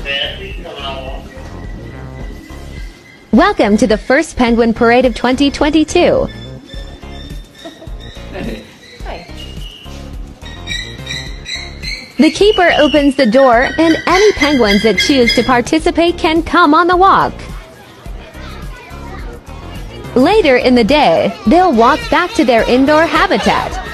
Welcome to the first Penguin Parade of 2022. The keeper opens the door, and any penguins that choose to participate can come on the walk. Later in the day, they'll walk back to their indoor habitat.